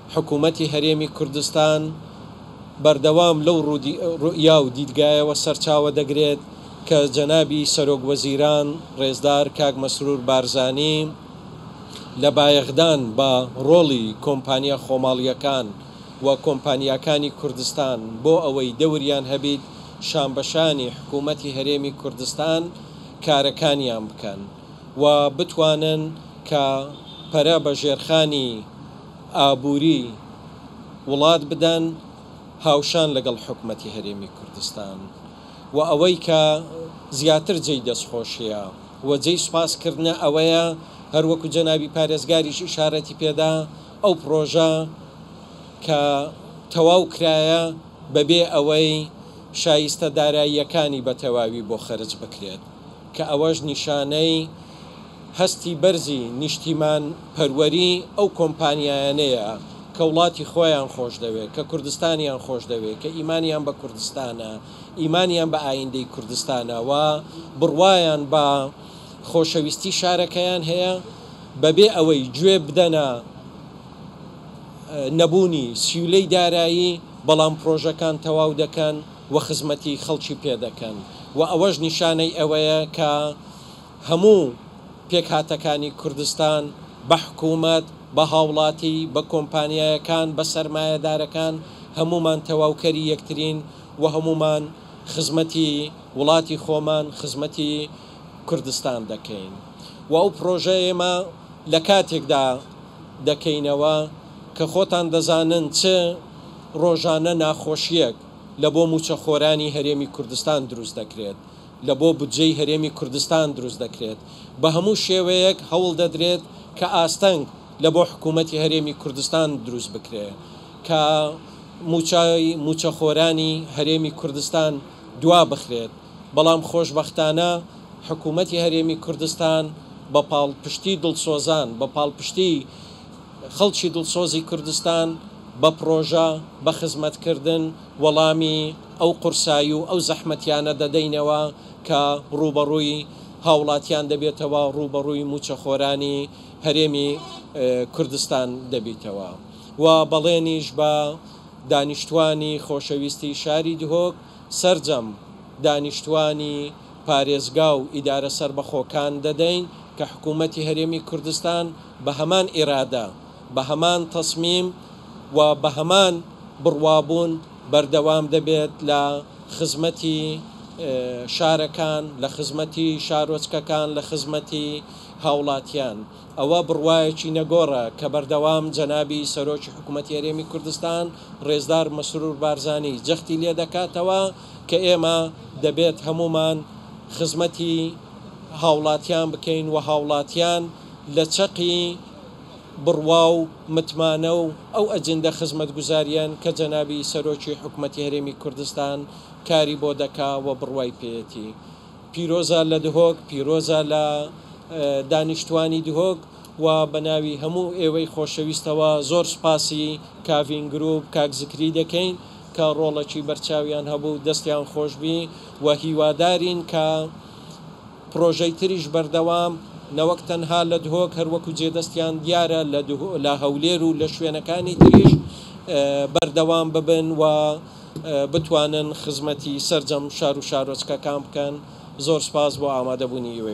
حکوومەتی هەرێمی کوردستان بەردەوام لەو ڕوئیا و دیدگایەوە سەرچاوە دەگرێت کە جەنابی سەرۆک وەزیران ڕێزدار کاک مەسرور بارزانی لە بایەخدان بە ڕۆڵی کۆمپانیا خۆماڵیەکان و کۆمپانیاکانی کوردستان بۆ ئەوەی دەوریان هەبیت شانبەشانی حکوومەتی هەرێمی کوردستان کارەکانیان بکەن و بتوانن کە پەرە بە ژێرخانی ئابووری وڵات بدەن هاوشان لەگەڵ حکوومەتی هەرێمی کوردستان و ئەوەی کە زیاتر جێی دەستخۆشیە و جێی سوپاسکردنە ئەوەیە هەروەکو جەنابی پارێزگاریش ئیشارەتی پێدا ئەو پرۆژە کە تەواو کرایە بەبێ ئەوەی شایستە داراییەکانی بە تەواوی بۆ خەرج بکرێت کە ئەوەش نیشانەی هەستی بەرزی نیشتیمان پەروەری ئەو کۆمپانیایانەیە کە وڵاتی خۆیان خۆش دەوێت کە کوردستانیان خۆش دەوێت کە ئیمانیان بە کوردستانە ئیمانیان بە ئایندەی کوردستانە و بڕوایان بە خۆشەویستی شارەکەیان هەیە بەبێ ئەوەی گوێ بدەنە نەبوونی سیولەی دارایی بەڵام پرۆژەکان تەواو دەکەن و خزمەتی خەڵکی پێ دەکەن و ئەوەش نیشانەی ئەوەیە کە هەموو پێکهاتەکانی کوردستان بە حکوومەت بە هاوڵاتی بە کۆمپانیایەکان بە سەرمایەدارەکان هەمومان تەواوکەری یەکترین و هەمومان خزمەتی وڵاتی خۆمان خزمەتی کوردستان دەکەین و ئەو پرۆژە ئێمە لە کاتێکدا دەکەینەوە کە خۆتان دەزانن چ ڕۆژانە ناخۆشیەک لە بۆ موچەخۆرانی هەرێمی کوردستان دروست دەکرێت لە بۆ بودجەی هەرێمی کوردستان دروست دەکرێت بە هەموو شێوەیەک هەوڵ دەدرێت کە ئاستەنگ لە بۆ حکوومەتی هەرێمی کوردستان دروست بکرێت کە موچەخۆرانی هەرێمی کوردستان دوا بخرێت بەڵام خۆشبەختانە حکوومەتی هەرێمی کوردستان بە پاڵپشتی دڵسۆزان بە پاڵپشتی خەڵکی دڵسۆزی کوردستان بە پرۆژە بە خزمەتکردن وەڵامی ئەو قورسایی و ئەو زەحمەتیانە دەدەینەوە کە ڕوبەڕووی هاوڵاتیان دەبێتەوە ڕوبەڕووی موچەخۆرانی هەرێمی کوردستان دەبێتەوە و بەڵێنیش بە دانیشتوانی خۆشەویستی شاری دهۆک سەرجەم دانیشتوانی پارێزگا و ئیدارە سەربەخۆکان دەدەین کە حکوومەتی هەرێمی کوردستان بە هەمان ئێرادە بە هەمان تەسمیم و بە هەمان بڕوابوون بەردەوام دەبێت لە خزمەتی شارەکان لە خزمەتی شارۆچکەکان لە خزمەتی هاوڵاتیان ئەوە بڕوایەکی نەگۆڕە کە بەردەوام جەنابی سەرۆکی حکوومەتی هەرێمی کوردستان ڕێزدار مەسرور بارزانی جەختی لێ دەکاتەوە کە ئێمە دەبێت هەمومان خزمەتی هاوڵاتیان بکەین و هاوڵاتیان لە چەقی بڕوا و متمانە و ئەو ئەجندە خزمەتگوزاریان کە جەنابی سەرۆکی حکوومەتی هەرێمی کوردستان کاری بۆ دەکا و بڕوای پێێتی پیرۆزە لە دهۆک پیرۆزە لە دانیشتوانی دهۆک و بە ناوی هەموو ئێوەی خۆشەویستەوە زۆر سپاسی کاڤین گروپ کاک زکری دەکەین کە ڕۆڵەکی بەرچاویان هەبوو دەستیان خۆشببی و هیوادارین کە پرۆژەی تریش بەردەوام نەوەک تەنها لە دهۆک هەروەکو جێدەستیان دیارە لە هەولێر و لە شوێنەکانی تریش بەردەوام ببن و بتوانن خزمەتی سەرجەم شار و شارۆچکەکان بکەن. زۆر سپاس بۆ ئامادەبوونی